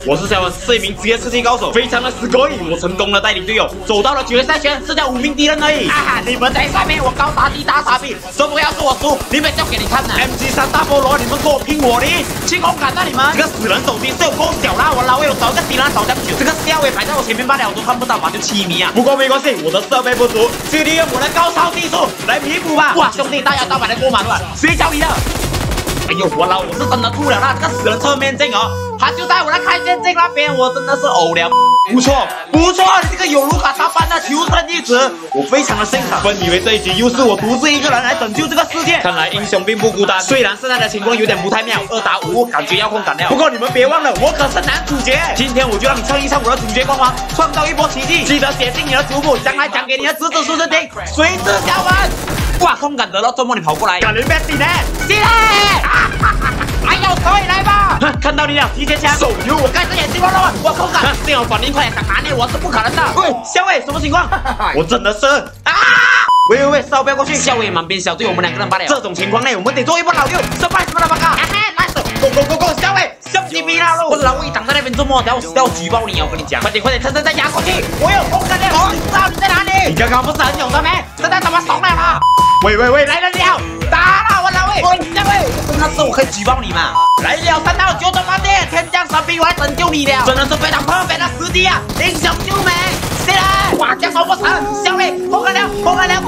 我是小文，是一名职业吃鸡高手，非常的死狗我成功的带领队友走到了决赛圈，剩下5名敌人而已。啊！你们在上面，我高打低打傻逼，什么要是我输，你们就给你看呐 ！MG3 大菠萝，你们跟我拼火力，清空砍到你们！这个死人手机是有够小啦，我老有找一个敌人扫这样久，这个吊位摆在我前面罢了，我都看不到吧，就7米啊！不过没关系，我的设备不足，就利用我的高超技术来弥补吧！哇，兄弟，大摇大摆的过马路了，谁教你的？ 哎呦，我老我是真的吐了啦！这个死人侧面镜哦，他就在我的开线镜那边，我真的是呕了。不错，不错，你这个有如卡塔般的求生意志，我非常的欣赏。本以为这一局又是我独自一个人来拯救这个世界，看来英雄并不孤单。虽然现在的情况有点不太妙，2打5，感觉要空感了。不过你们别忘了，我可是男主角。今天我就让你蹭一蹭我的主角光环，创造一波奇迹。记得写进你的族谱，将来讲给你的侄子孙子听。谁是小文？哇，空感得到，周末你跑过来，敢人别死呢！起来！还有可以来吧！看到你了，提前枪！手游，我盖着眼睛了，我空感，幸好反应快，想拿捏我是不可能的。喂，校尉，什么情况？我真的是啊！喂，稍不要过去！校尉蛮边小队我们2个人罢了。这种情况内，我们得做一波老六，失败什么的报告。来手 ，go， 校尉，兄弟逼啦喽！我老魏挡在那边做梦，等下要举报你，我跟你讲，快点，趁再压过去！我有空感了，我知道你在哪里。你刚刚不是很勇的咩？现在怎么怂了啦？喂，来了，打了我老魏！校尉，真的是我可以举报你嘛？来了，3到9的饭店，天降神兵，我来拯救你了，真的是非常perfect的时机啊！英雄救美，起来！哇，这手不成，校尉，不可能！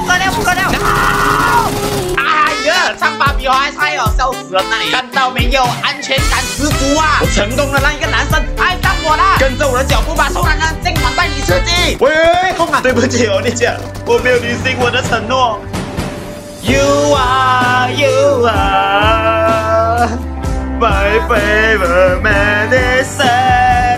哎呀，唱法比我还差哦，笑死人了你！看到没有，安全感十足啊！我成功的让一个男生爱上我了，跟着我的脚步吧，臭男人，今晚带你吃鸡！喂，空啊，对不起哦，你讲我没有履行我的承诺。You are my favorite medicine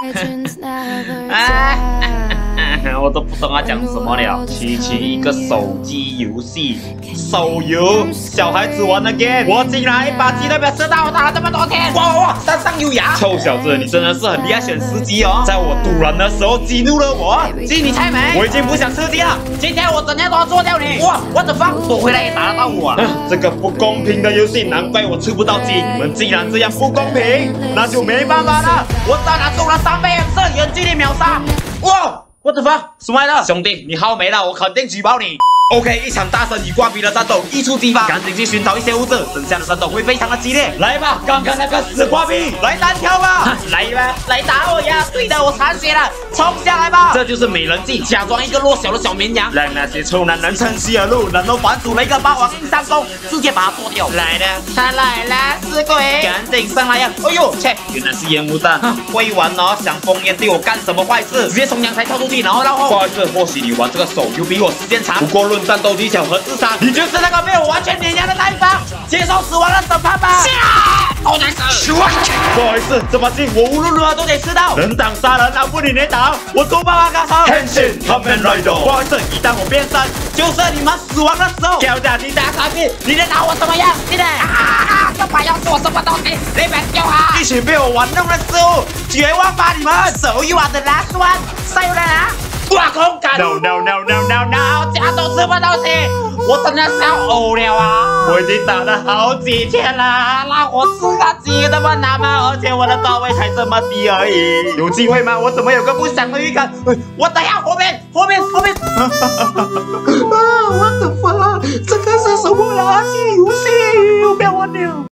我都不懂他讲什么了。区一个手机游戏，手游，小孩子玩的 game， 我竟然1把鸡都没有吃到，我打了这么多天，哇，山上有牙！臭小子，你真的是很厉害，选时机哦，在我堵人的时候激怒了我，鸡你猜没？我已经不想吃鸡了，今天我整天都要做掉你！哇，我的放躲回来也打得到我啊！这个不公平的游戏，难怪我吃不到鸡。你们既然这样不公平，那就没办法了，我当然中了3倍颜色，远距离秒杀！哇！ What the fuck？ 什么来的？兄弟，你号没了，我肯定举报你。OK， 一场大神与瓜比的战斗一触即发，赶紧去寻找一些物质，等下的战斗会非常的激烈。来吧，刚刚那个死瓜比，来单挑吧！来吧，来打我呀！对的，我残血了，冲下来吧！这就是美人计，假装一个弱小的小绵羊，让那些臭男人趁虚而入，然后反主了一个霸王硬上弓，直接把他剁掉。来了，他来了，死鬼，赶紧上来呀！哎呦，切，原来是烟雾弹，会玩哦，想封烟对我干什么坏事？直接从阳台跳出去，然后绕后。不好意思，或许你玩这个手游比我时间长，不过论战斗技巧和智商，你就是那个没有完全碾压的那一方，接受死亡的审判吧！好难死！不好意思，这把鸡我无论如何都得吃到。人挡杀人，那不你能挡？我多巴巴高手，天性他们来的。不好意思，一旦我变身，就是你们死亡的时候。跳下去打傻逼，你能拿我怎么样？你呢？这把要做什么东西？你别丢啊！一起被我玩弄的失误，绝望吧你们 ！So you are the last one， 加油啦！哇，空感 ！No， 家都吃不到东西，我真的是要呕了啊！我已经打了好几天了，让我吃个鸡那么难吗？而且我的段位才这么低而已，有机会吗？我怎么有个不祥的预感？我等下后面！我的妈，这个是什么垃圾游戏？我不要玩了。